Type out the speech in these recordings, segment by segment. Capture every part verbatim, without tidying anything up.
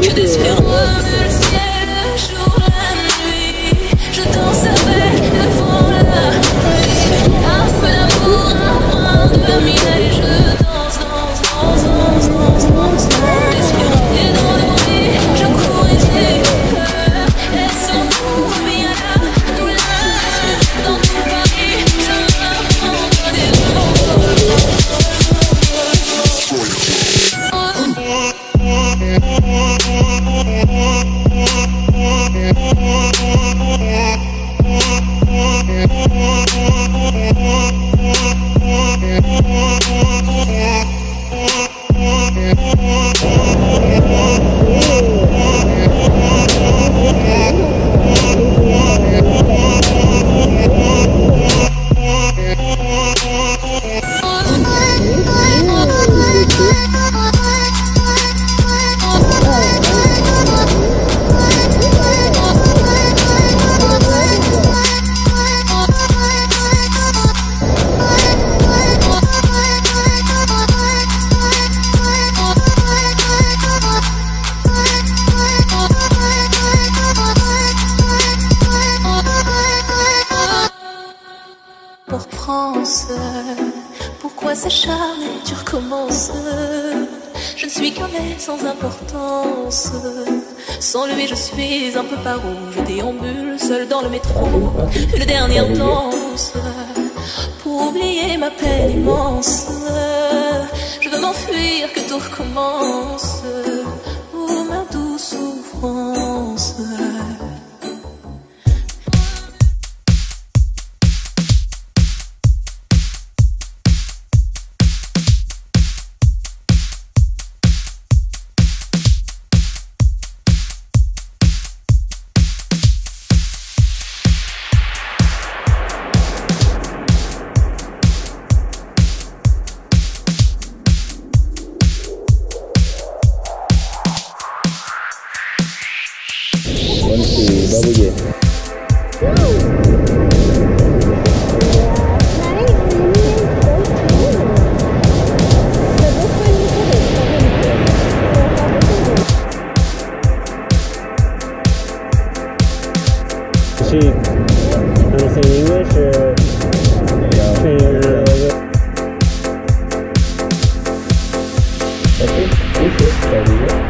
que d'espérance. Le ciel, le jour, la nuit, je danse avec le vent, la pluie. Un peu d'amour, un brin de miel et je danse, danse, danse, danse, danse, danse. L'espérance est dans nos vies, je cours et j'ai peur. Laissons-nous bien là, nous là, dans tout Paris, je m'apprends des pour France, pourquoi s'acharner, tu recommences. Je ne suis qu'un être sans importance. Sans lui je suis un peu paro. Je déambule seul dans le métro. Une dernière danse pour oublier ma peine immense. Je veux m'enfuir, que tout recommence. Oh ma douce souffrance. One, two, double J. Is she understand English or? Yeah. Okay. Okay.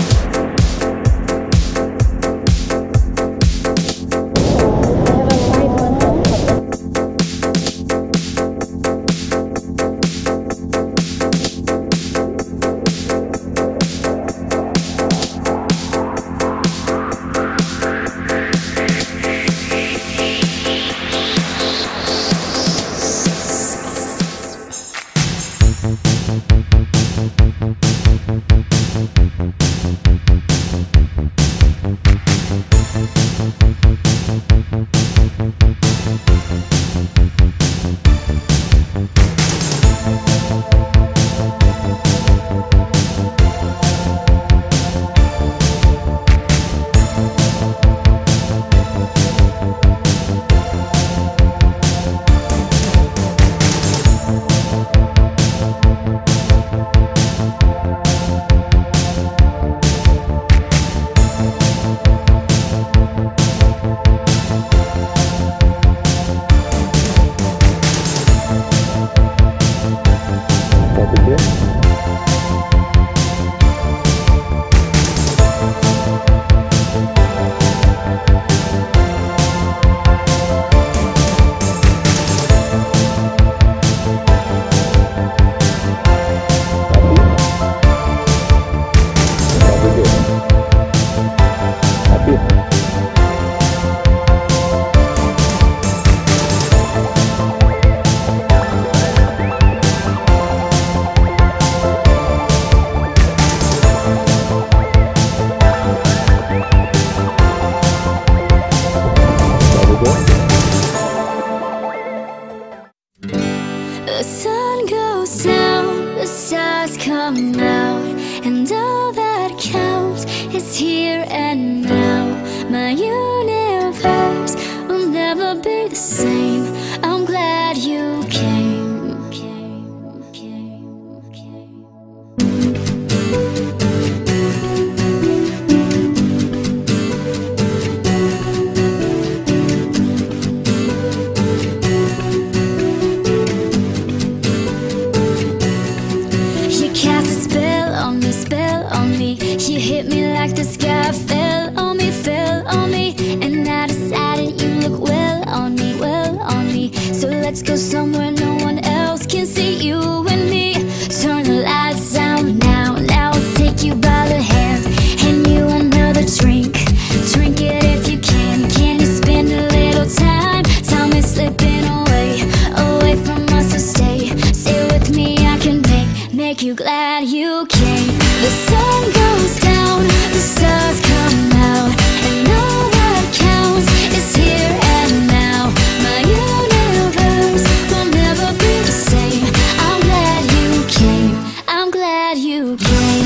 The sun goes down, the stars come out, and all that counts is here and now. My universe will never be the same. I'm glad you came. came, came, came. The sun goes down, the stars come out, and all that counts is here and now. My universe will never be the same. I'm glad you came, I'm glad you came.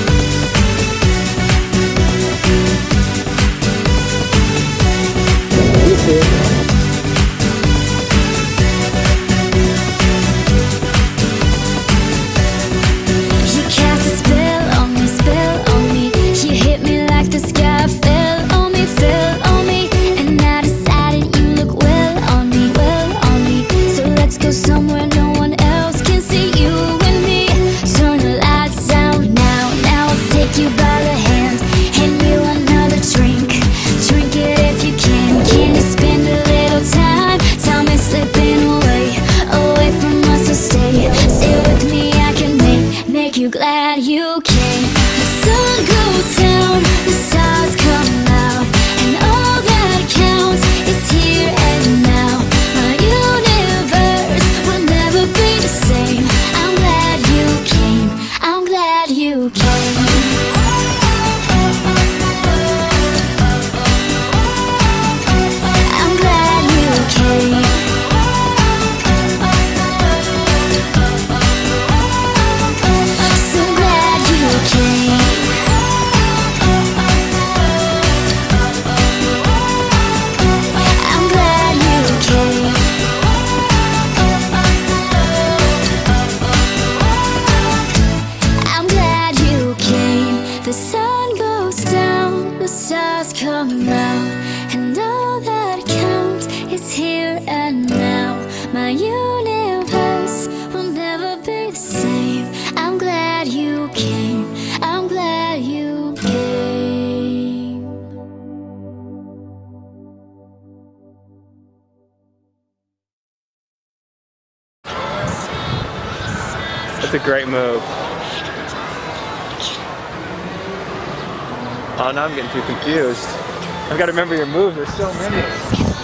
You cast a spell on me, spell on me. You hit me like the sky fell on me, fell on me. And I decided you look well on me, well on me. So let's go somewhere no one else can see you and me. Turn the lights out now, now I'll take you by the hand, hand you another drink. Drink it if you can. Can you spend a little time? Time is slipping away, away from us, so stay. Stay with me, I can make, make you glad you came. The sun goes down, the stars come out, and all that counts is here and now. My universe will never be the same. I'm glad you came, I'm glad you came. I'm glad you came. So glad you came. I'm glad you came. I'm glad you came. The sun goes down, the stars come out, and all that counts is here and now. My universe will never be the same. I'm glad you came, I'm glad you came. That's a great move. Oh, now I'm getting too confused. I've got to remember your moves. There's so many.